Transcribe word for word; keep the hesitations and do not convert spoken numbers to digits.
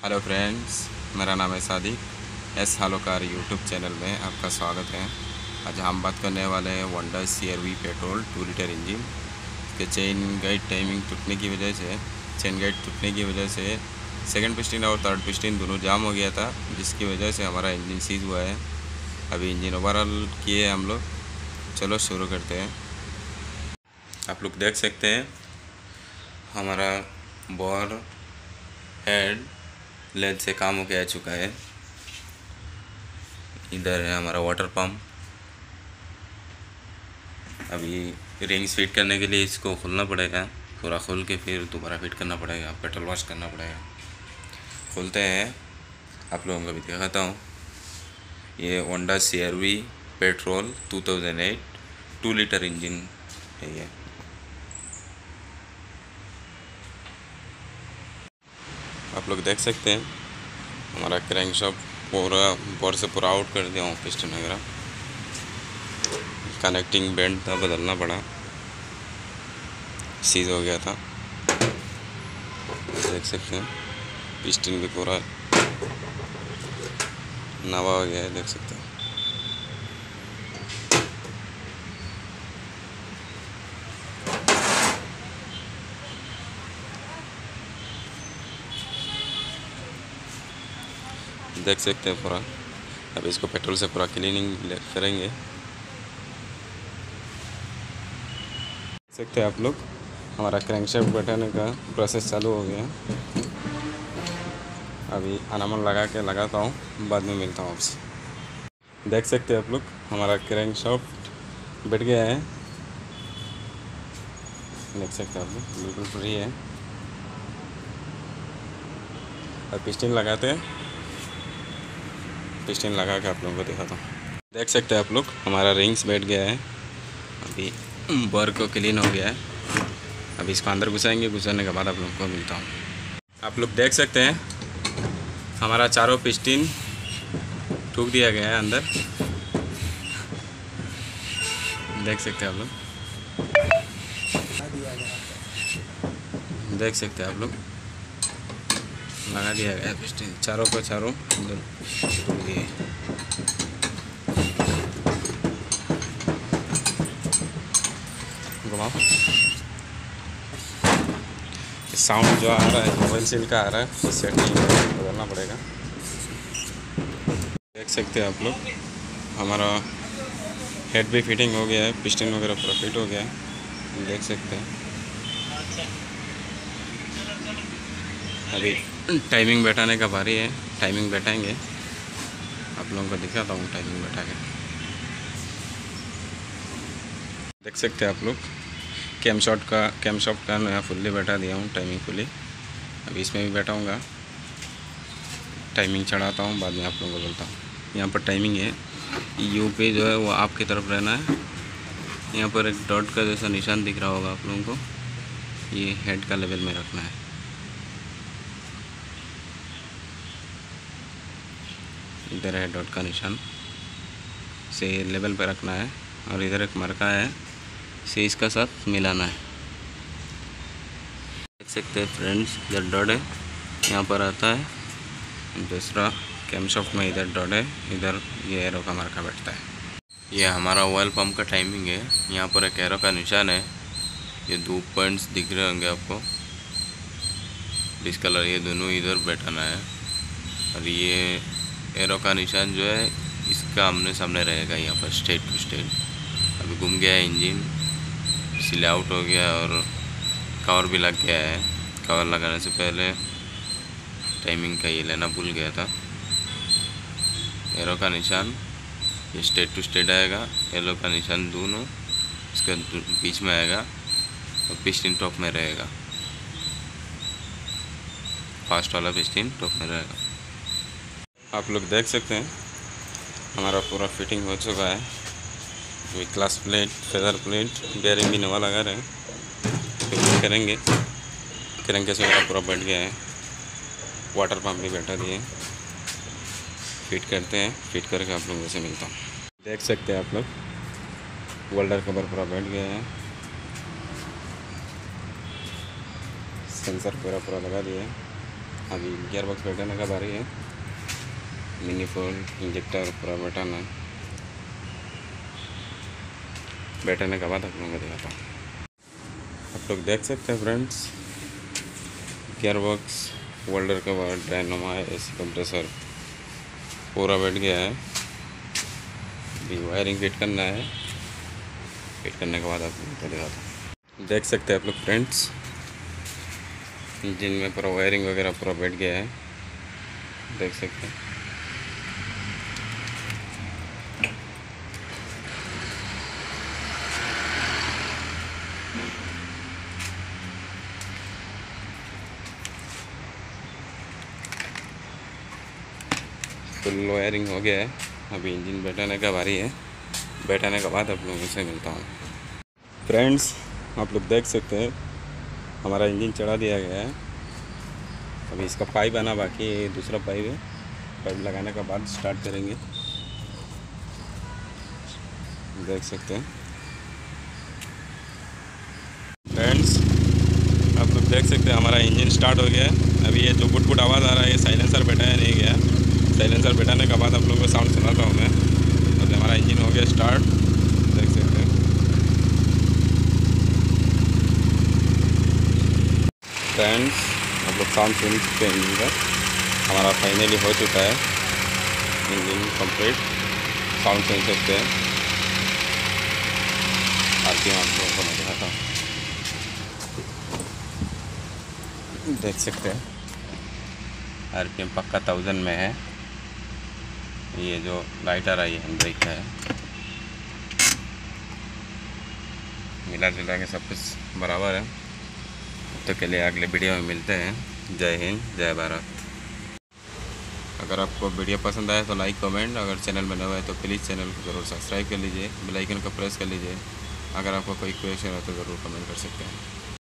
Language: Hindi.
हेलो फ्रेंड्स, मेरा नाम है सादिक। एस हालो कार यूट्यूब चैनल में आपका स्वागत है। आज हम बात करने वाले हैं Honda C R V petrol two litre engine के चेन गाइड टाइमिंग टूटने की वजह से चेन गाइड टूटने की वजह से सेकंड पिस्टन और थर्ड पिस्टन दोनों जाम हो गया था, जिसकी वजह से हमारा इंजन सीज हुआ है। अभी इंजन ओवरऑल किए हम लोग। चलो शुरू करते हैं। आप लोग देख सकते हैं हमारा बोर हेड लेंथ से काम हो गया चुका है। इधर है हमारा वाटर पंप। अभी रिंग्स फिट करने के लिए इसको खोलना पड़ेगा, पूरा खोल के फिर दोबारा फिट करना पड़ेगा, पेट्रोल वॉश करना पड़ेगा। खोलते हैं, आप लोगों को भी दिखाता हूँ। ये Honda C R V petrol two thousand eight two litre engine है ये। आप लोग देख सकते हैं हमारा क्रैंक शाफ्ट पूरा बोर से पूरा आउट कर दिया हूँ। पिस्टन वगैरह कनेक्टिंग बेंड था, बदलना पड़ा, सीज हो गया था। देख सकते हैं पिस्टन भी पूरा नवा हो गया है, देख सकते हैं। देख सकते हैं पूरा। अब इसको पेट्रोल से पूरा क्लीनिंग करेंगे। देख सकते हैं आप लोग हमारा क्रैंकशाफ्ट बैठाने का प्रोसेस चालू हो गया। अभी अनामल लगा के लगाता हूँ, बाद में मिलता हूँ आपसे। देख सकते हैं आप लोग हमारा क्रैंकशाफ्ट बैठ गया है। देख सकते हैं आप लोग बिल्कुल फ्री है। अब पिस्टन लगाते हैं, पिस्टन लगा के आप लोगों को दिखाता हूँ। देख सकते हैं आप लोग हमारा रिंग्स बैठ गया है। अभी बोर को क्लीन हो गया है। अभी इसको अंदर घुसाएंगे, घुसाने के बाद आप लोगों को मिलता हूँ। आप लोग देख सकते हैं हमारा चारों पिस्टन ठूक दिया गया है अंदर। देख सकते हैं आप लोग, देख सकते हैं आप लोग लगा दिया गया है पिस्टन, चारों को चारों अंदर ठूक दिए। घुमाओ। साउंड जो आ रहा है मोबाइल सील का आ रहा है, सेट नहीं बदलना पड़ेगा। देख सकते हैं आप लोग हमारा हेड भी फिटिंग हो गया है, पिस्टन वगैरह पूरा फिट हो गया है। देख सकते हैं अभी टाइमिंग बैठाने का बारी है। टाइमिंग बैठाएंगे, आप लोगों को दिखाता हूँ टाइमिंग बैठा के। देख सकते हैं आप लोग कैम शॉट का कैम शॉट का मैं फुल्ली बैठा दिया हूँ, टाइमिंग फुल्ली। अभी इसमें भी बैठाऊँगा, टाइमिंग चढ़ाता हूँ, बाद में आप लोगों को बोलता हूँ। यहाँ पर टाइमिंग है, यू पे जो है वो आपकी तरफ रहना है। यहाँ पर एक डॉट का जैसा निशान दिख रहा होगा आप लोगों को, ये हेड का लेवल में रखना है। इधर है डॉट का निशान, से लेवल पे रखना है। और इधर एक मरका है, से इसका साथ मिलाना है। देख सकते हैं फ्रेंड्स, इधर डॉट है, यहाँ पर आता है। दूसरा कैमशॉफ्ट में इधर डॉट है, इधर ये एरो का मरका बैठता है। ये हमारा ऑयल पंप का टाइमिंग है। यहाँ पर एक एरो का निशान है, ये दो पॉइंट्स दिख रहे होंगे आपको, डिस्कलर, ये दोनों इधर बैठाना है। और ये एरो का निशान जो है इसका आमने सामने रहेगा, यहाँ पर स्ट्रेट टू स्ट्रेट। अभी घूम गया है इंजन, सिले आउट हो गया और कवर भी लग गया है। कवर लगाने से पहले टाइमिंग का ये लेना भूल गया था। एरो का निशान ये स्ट्रेट टू स्ट्रेट आएगा, एरो का निशान दोनों इसके बीच में आएगा और पिस्टन टॉप में रहेगा। फास्ट वाला पिस्टन टॉप में रहेगा। आप लोग देख सकते हैं हमारा पूरा फिटिंग हो चुका है। अभी class plate, feather plate, bearing भी नवा लगा रहे हैं, फिटिंग करेंगे। क्रैंकेस वगैरह पूरा बैठ गया है, वाटर पंप भी बैठा दिए, फिट करते हैं। फिट करके आप लोगों से मिलता हूँ। देख सकते हैं आप लोग वेल्डर कवर पूरा बैठ गया है, सेंसर पूरा पूरा लगा दिया है। अभी गियर बॉक्स बैठाने का बारी है। मिनी फोर इंजेक्टर पूरा बैठाना है। बैठाने के बाद आप लोगों को दिखाता हूँ। आप लोग देख सकते हैं फ्रेंड्स, गियर बॉक्स, होल्डर के बाद डायनामा, एसी कंप्रेसर पूरा बैठ गया है। अभी वायरिंग फिट करना है। फिट करने के बाद आप लोगों को दिखाता हूँ। देख सकते हैं आप लोग फ्रेंड्स, इंजन में पूरा वायरिंग वगैरह पूरा बैठ गया है। देख सकते हैं। फुल वायरिंग हो गया है। अभी इंजन बैठाने का बारी है। बैठाने के बाद आप लोगों से मिलता हूँ। फ्रेंड्स, आप लोग देख सकते हैं हमारा इंजन चढ़ा दिया गया है। अभी इसका पाइप आना बाकी है, दूसरा पाइप है। पाइप लगाने के बाद स्टार्ट करेंगे। देख सकते हैं फ्रेंड्स, आप लोग देख सकते हैं हमारा इंजन स्टार्ट हो गया है। अभी ये जो गुट गुट आवाज़ आ रहा है, ये साइलेंसर बैठाया नहीं गया। साइलेंसर बैठाने के बाद आप लोगों को साउंड सुनाता हूँ मैं। तो हमारा इंजन हो गया स्टार्ट। देख सकते हैं फ्रेंड्स, आप लोग साउंड सुन सकते हैं इंजन का। हमारा फाइनली हो चुका है इंजन कंप्लीट। साउंड सुन सकते हैं। आरपीएम आप लोगों को मैं दिखाता हूँ। देख सकते हैं आरपीएम पक्का थाउजेंड में है। ये जो लाइटर आई हैंड ब्रेक है, मिला जुला के सब कुछ बराबर है। तो के लिए अगले वीडियो में मिलते हैं। जय हिंद, जय भारत। अगर आपको वीडियो पसंद आया तो लाइक, कमेंट। अगर चैनल बना हुआ है तो प्लीज़ चैनल को ज़रूर सब्सक्राइब कर लीजिए। बेल आइकन को प्रेस कर लीजिए। अगर आपको कोई क्वेश्चन हो तो ज़रूर कमेंट कर सकते हैं।